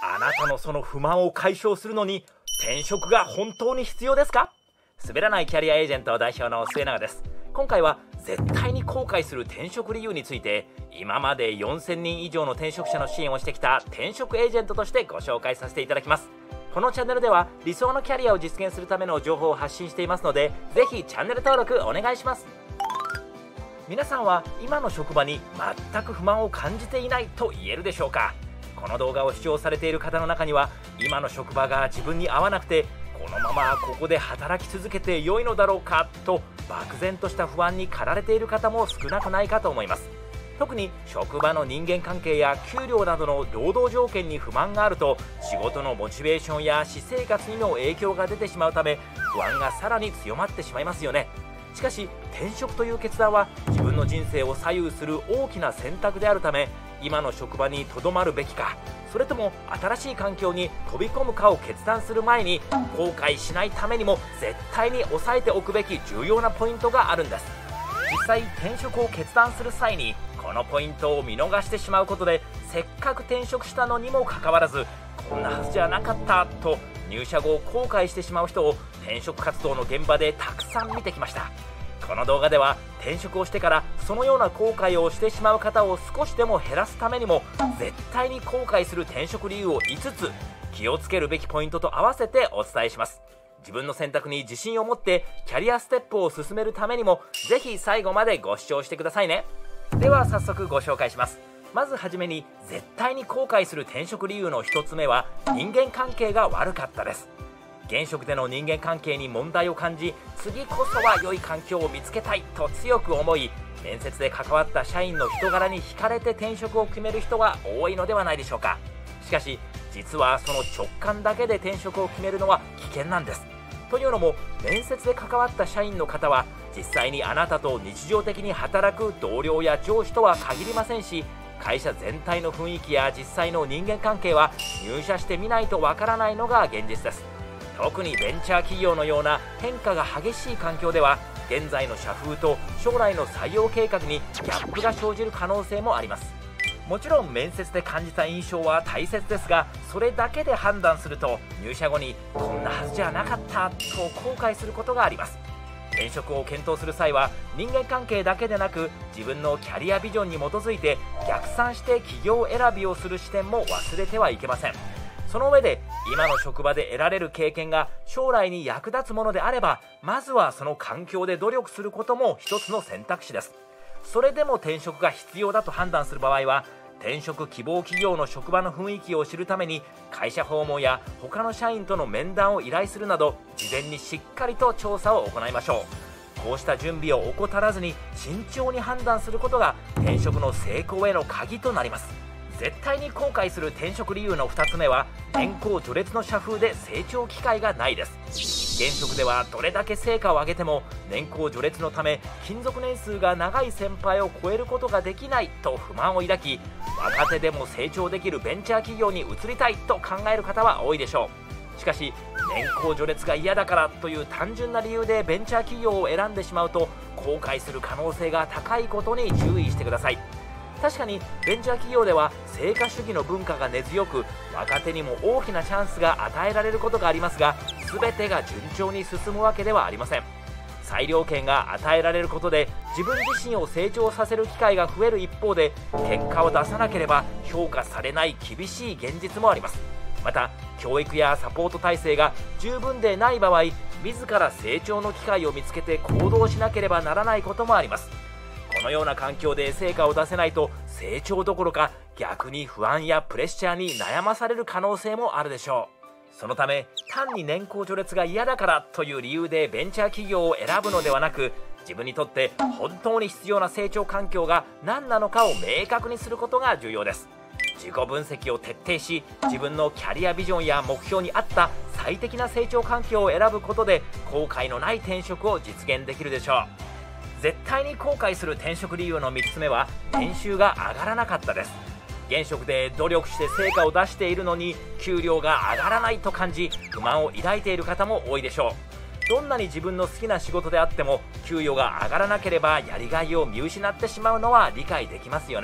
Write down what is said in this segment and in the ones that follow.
あなたのその不満を解消するのに転職が本当に必要ですか？滑らないキャリアエージェント代表の末永です。今回は絶対に後悔する転職理由について、今まで4000人以上の転職者の支援をしてきた転職エージェントとしてご紹介させていただきます。このチャンネルでは理想のキャリアを実現するための情報を発信していますので、ぜひチャンネル登録お願いします。皆さんは今の職場に全く不満を感じていないと言えるでしょうか？この動画を視聴されている方の中には、今の職場が自分に合わなくてこのままここで働き続けて良いのだろうかと漠然とした不安に駆られている方も少なくないかと思います。特に職場の人間関係や給料などの労働条件に不満があると、仕事のモチベーションや私生活にも影響が出てしまうため、不安がさらに強まってしまいますよね。しかし転職という決断は自分の人生を左右する大きな選択であるため、今の職場にとどまるべきか、それとも新しい環境に飛び込むかを決断する前に、後悔しないためにも絶対に押さえておくべき重要なポイントがあるんです。実際転職を決断する際にこのポイントを見逃してしまうことで、せっかく転職したのにもかかわらずこんなはずじゃなかったと入社後後悔してしまう人を転職活動の現場でたくさん見てきました。この動画では転職をしてからそのような後悔をしてしまう方を少しでも減らすためにも、絶対に後悔する転職理由を5つ、気をつけるべきポイントと合わせてお伝えします。自分の選択に自信を持ってキャリアステップを進めるためにも、ぜひ最後までご視聴してくださいね。では早速ご紹介します。まずはじめに絶対に後悔する転職理由の1つ目は、人間関係が悪かったです。現職での人間関係に問題を感じ、次こそは良い環境を見つけたいと強く思い、面接で関わった社員の人柄に惹かれて転職を決める人が多いのではないでしょうか。しかし実はその直感だけで転職を決めるのは危険なんです。というのも、面接で関わった社員の方は実際にあなたと日常的に働く同僚や上司とは限りませんし、会社全体の雰囲気や実際の人間関係は入社してみないとわからないのが現実です。特にベンチャー企業のような変化が激しい環境では、現在の社風と将来の採用計画にギャップが生じる可能性もあります。もちろん面接で感じた印象は大切ですが、それだけで判断すると入社後にこんなはずじゃなかったと後悔することがあります。転職を検討する際は、人間関係だけでなく自分のキャリアビジョンに基づいて逆算して企業選びをする視点も忘れてはいけません。その上で今の職場で得られる経験が将来に役立つものであれば、まずはその環境で努力することも一つの選択肢です。それでも転職が必要だと判断する場合は、転職希望企業の職場の雰囲気を知るために会社訪問や他の社員との面談を依頼するなど、事前にしっかりと調査を行いましょう。こうした準備を怠らずに慎重に判断することが転職の成功への鍵となります。絶対に後悔する転職理由の2つ目は、年功序列の社風で成長機会がないです。現職ではどれだけ成果を上げても年功序列のため勤続年数が長い先輩を超えることができないと不満を抱き、若手でも成長できるベンチャー企業に移りたいと考える方は多いでしょう。しかし年功序列が嫌だからという単純な理由でベンチャー企業を選んでしまうと、後悔する可能性が高いことに注意してください。確かにベンチャー企業では成果主義の文化が根強く、若手にも大きなチャンスが与えられることがありますが、全てが順調に進むわけではありません。裁量権が与えられることで自分自身を成長させる機会が増える一方で、結果を出さなければ評価されない厳しい現実もあります。また教育やサポート体制が十分でない場合、自ら成長の機会を見つけて行動しなければならないこともあります。このような環境で成果を出せないと、成長どころか逆に不安やプレッシャーに悩まされる可能性もあるでしょう。そのため単に年功序列が嫌だからという理由でベンチャー企業を選ぶのではなく、自分にとって本当に必要な成長環境が何なのかを明確にすることが重要です。自己分析を徹底し、自分のキャリアビジョンや目標に合った最適な成長環境を選ぶことで後悔のない転職を実現できるでしょう。絶対に後悔する転職理由の3つ目は、年収が上がらなかったです。現職で努力して成果を出しているのに給料が上がらないと感じ、不満を抱いている方も多いでしょう。どんなに自分の好きな仕事であっても給与が上がらなければやりがいを見失ってしまうのは理解できますよね。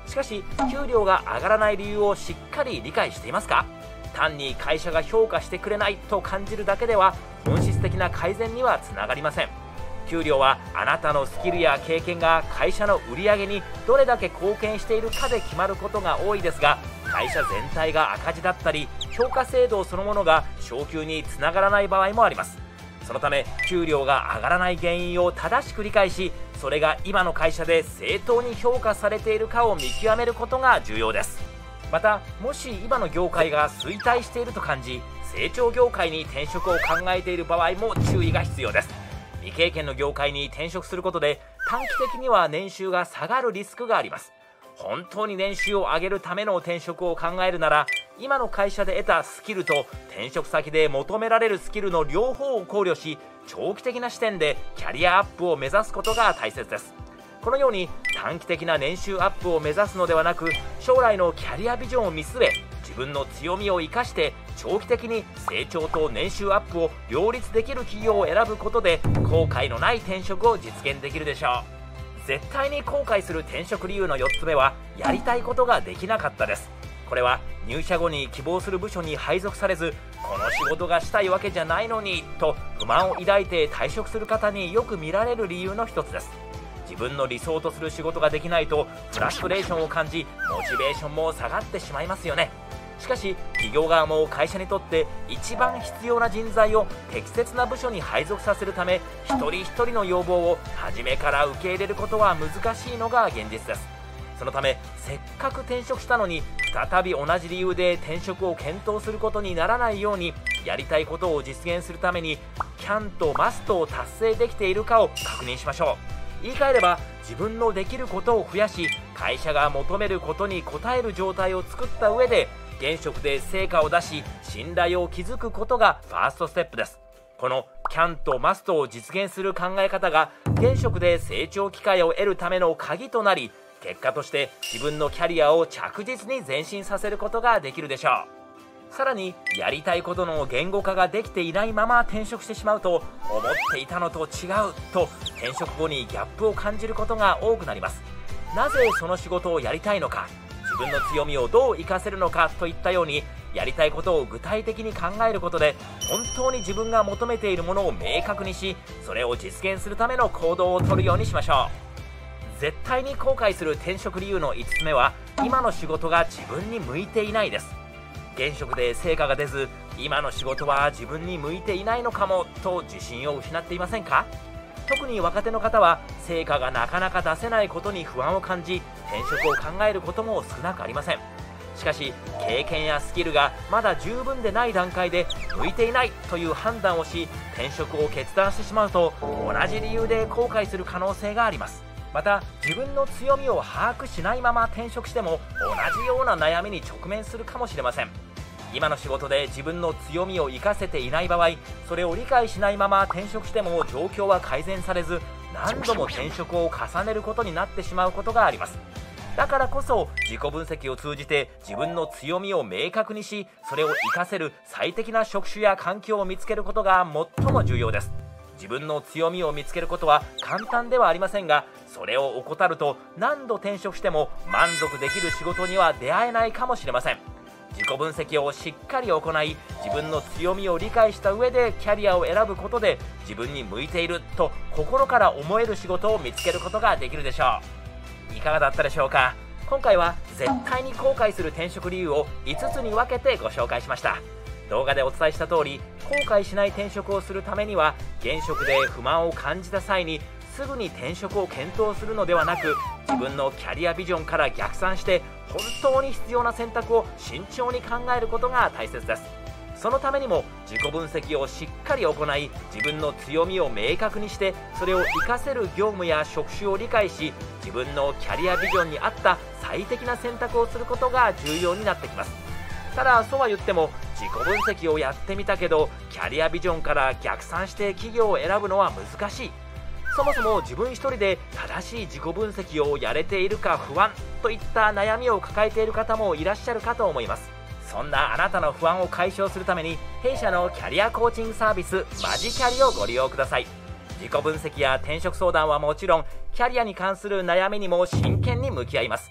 しかし給料が上がらない理由をしっかり理解していますか？単に会社が評価してくれないと感じるだけでは本質的な改善にはつながりません。給料はあなたのスキルや経験が会社の売り上げにどれだけ貢献しているかで決まることが多いですが、会社全体が赤字だったり評価制度そのものが昇給につながらない場合もあります。そのため給料が上がらない原因を正しく理解し、それが今の会社で正当に評価されているかを見極めることが重要です。また、もし今の業界が衰退していると感じ、成長業界に転職を考えている場合も注意が必要です。未経験の業界に転職することで短期的には年収が下がるリスクがあります。本当に年収を上げるための転職を考えるなら、今の会社で得たスキルと転職先で求められるスキルの両方を考慮し、長期的な視点でキャリアアップを目指すことが大切です。このように短期的な年収アップを目指すのではなく、将来のキャリアビジョンを見据え、自分の強みを生かして長期的に成長と年収アップを両立できる企業を選ぶことで、後悔のない転職を実現できるでしょう。絶対に後悔する転職理由の4つ目は、やりたいことができなかったです。これは入社後に希望する部署に配属されず、この仕事がしたいわけじゃないのにと不満を抱いて退職する方によく見られる理由の一つです。自分の理想とする仕事ができないとフラストレーションを感じ、モチベーションも下がってしまいますよね。しかし企業側も会社にとって一番必要な人材を適切な部署に配属させるため、一人一人の要望を初めから受け入れることは難しいのが現実です。そのため、せっかく転職したのに再び同じ理由で転職を検討することにならないように、やりたいことを実現するためにCANとMUSTを達成できているかを確認しましょう。言い換えれば、自分のできることを増やし、会社が求めることに応える状態を作った上で、現職で成果を出し信頼を築くことがファーストステップです。このCANとMUSTを実現する考え方が現職で成長機会を得るための鍵となり、結果として自分のキャリアを着実に前進させることができるでしょう。さらに、やりたいことの言語化ができていないまま転職してしまうと、思っていたのと違うと転職後にギャップを感じることが多くなります。なぜその仕事をやりたいのか、自分の強みをどう活かせるのかといったように、やりたいことを具体的に考えることで本当に自分が求めているものを明確にし、それを実現するための行動をとるようにしましょう。絶対に後悔する転職理由の5つ目は、今の仕事が自分に向いていないです。現職で成果が出ず、今の仕事は自分に向いていないのかもと自信を失っていませんか？特に若手の方は成果がなかなか出せないことに不安を感じ、転職を考えることも少なくありません。しかし経験やスキルがまだ十分でない段階で向いていないという判断をし、転職を決断してしまうと、同じ理由で後悔する可能性があります。また、自分の強みを把握しないまま転職しても同じような悩みに直面するかもしれません。今の仕事で自分の強みを生かせていない場合、それを理解しないまま転職しても状況は改善されず、何度も転職を重ねることになってしまうことがあります。だからこそ、自己分析を通じて自分の強みを明確にし、それを活かせる最適な職種や環境を見つけることが最も重要です。自分の強みを見つけることは簡単ではありませんが、それを怠ると何度転職しても満足できる仕事には出会えないかもしれません。自己分析をしっかり行い、自分の強みを理解した上でキャリアを選ぶことで、自分に向いていると心から思える仕事を見つけることができるでしょう。いかがだったでしょうか。今回は絶対に後悔する転職理由を5つに分けてご紹介しました。動画でお伝えした通り、後悔しない転職をするためには、現職で不満を感じた際にすぐに転職を検討するのではなく、自分のキャリアビジョンから逆算して本当に必要な選択を慎重に考えることが大切です。そのためにも自己分析をしっかり行い、自分の強みを明確にして、それを活かせる業務や職種を理解し、自分のキャリアビジョンに合った最適な選択をすることが重要になってきます。ただ、そうは言っても自己分析をやってみたけどキャリアビジョンから逆算して企業を選ぶのは難しい、そもそも自分一人で正しい自己分析をやれているか不安といった悩みを抱えている方もいらっしゃるかと思います。そんなあなたの不安を解消するために、弊社のキャリアコーチングサービスマジキャリをご利用ください。自己分析や転職相談はもちろん、キャリアに関する悩みにも真剣に向き合います。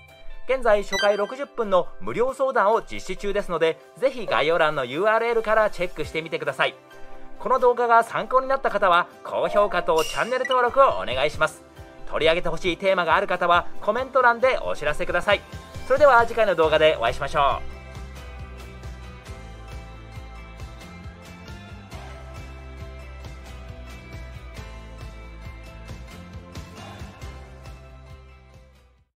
現在初回60分の無料相談を実施中ですので、ぜひ概要欄の URL からチェックしてみてください。この動画が参考になった方は高評価とチャンネル登録をお願いします。取り上げてほしいテーマがある方はコメント欄でお知らせください。それでは次回の動画でお会いしましょう。